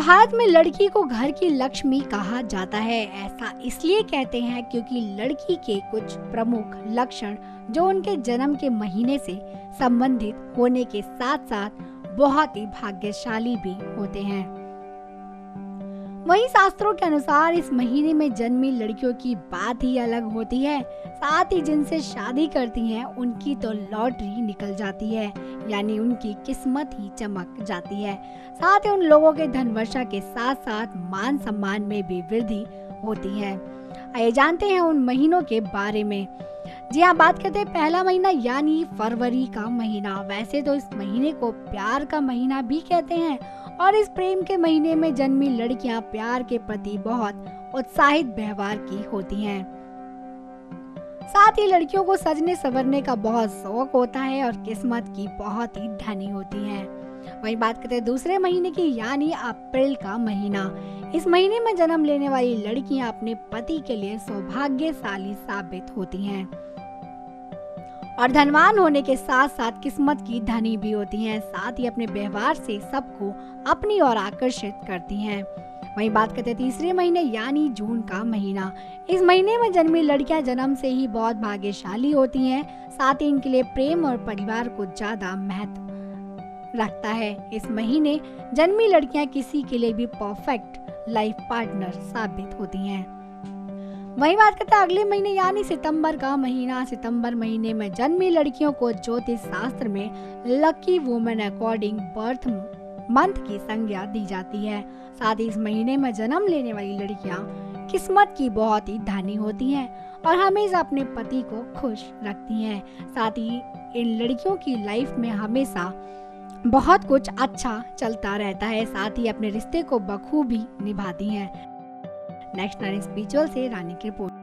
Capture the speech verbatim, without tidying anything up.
भारत में लड़की को घर की लक्ष्मी कहा जाता है। ऐसा इसलिए कहते हैं क्योंकि लड़की के कुछ प्रमुख लक्षण जो उनके जन्म के महीने से संबंधित होने के साथ साथ बहुत ही भाग्यशाली भी होते हैं। वहीं शास्त्रों के अनुसार इस महीने में जन्मी लड़कियों की बात ही अलग होती है। साथ ही जिनसे शादी करती हैं उनकी तो लॉटरी निकल जाती है, यानी उनकी किस्मत ही चमक जाती है। साथ ही उन लोगों के धन वर्षा के साथ साथ मान सम्मान में भी वृद्धि होती है। आइए जानते हैं उन महीनों के बारे में। जी हाँ, बात करते हैं पहला महीना यानी फरवरी का महीना। वैसे तो इस महीने को प्यार का महीना भी कहते हैं और इस प्रेम के महीने में जन्मी लड़कियां प्यार के प्रति बहुत उत्साहित व्यवहार की होती हैं। साथ ही लड़कियों को सजने संवरने का बहुत शौक होता है और किस्मत की बहुत ही धनी होती हैं। वहीं बात करते हैं दूसरे महीने की यानी अप्रैल का महीना। इस महीने में जन्म लेने वाली लड़कियां अपने पति के लिए सौभाग्यशाली साबित होती हैं और धनवान होने के साथ साथ किस्मत की धनी भी होती हैं। साथ ही अपने व्यवहार से सबको अपनी ओर आकर्षित करती हैं। वहीं बात करते हैं तीसरे महीने यानी जून का महीना। इस महीने में जन्मी लड़कियां जन्म से ही बहुत भाग्यशाली होती हैं। साथ ही इनके लिए प्रेम और परिवार को ज्यादा महत्व रखता है। इस महीने जन्मी लड़कियां किसी के लिए भी परफेक्ट लाइफ पार्टनर साबित होती हैं। वही बात करते हैं अगले महीने यानी सितंबर का महीना। सितंबर महीने में जन्मी लड़कियों को ज्योतिष शास्त्र में lucky women according birth month की संज्ञा दी जाती है। साथ ही इस महीने में जन्म लेने वाली लड़कियां किस्मत की बहुत ही धनी होती हैं और हमेशा अपने पति को खुश रखती हैं। साथ ही इन लड़कियों की लाइफ में हमेशा बहुत कुछ अच्छा चलता रहता है। साथ ही अपने रिश्ते को बखूबी निभाती हैं। नेक्स्ट नाइन स्पिरिचुअल से रानी की रिपोर्ट।